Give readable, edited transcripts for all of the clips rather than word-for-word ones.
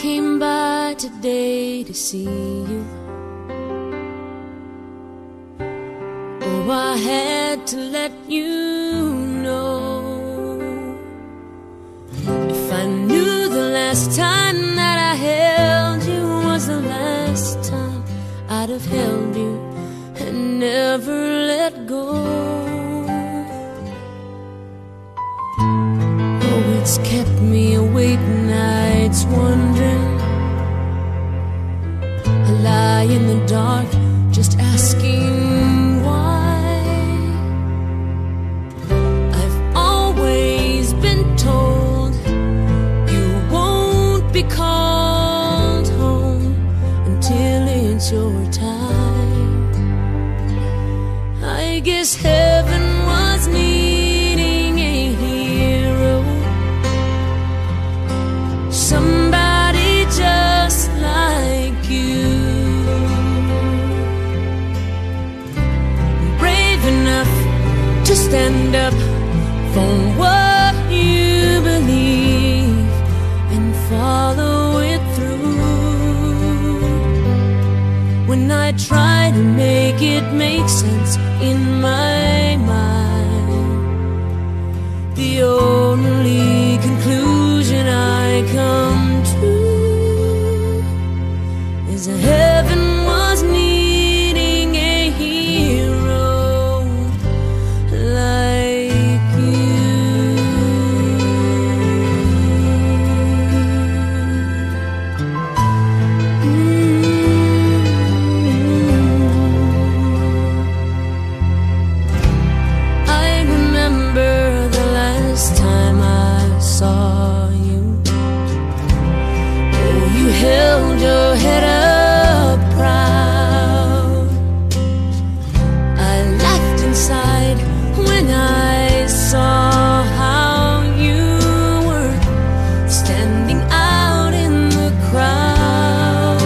came by today to see you. Oh, I had to let you know. If I knew the last time that I held you was the last time, I'd have held you and never let go. Oh, it's kept me awake nights wondering. I lie in the dark just asking why. I've always been told you won't be called home until it's your time. I guess heaven was needing a hero, somebody just like you, brave enough to stand up for what you believe and follow it through. When I try to make it make sense in my mind, the only conclusion I come to is that heaven was needing a hero like you. I remember the last time I saw you. Oh, you held your head up proud. I laughed inside when I saw how you were standing out in the crowd.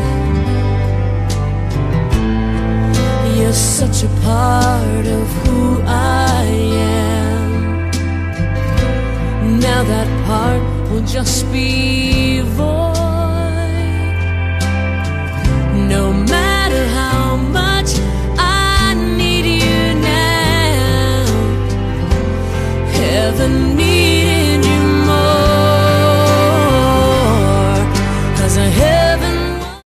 You're such a part of who I am. Now that part will just be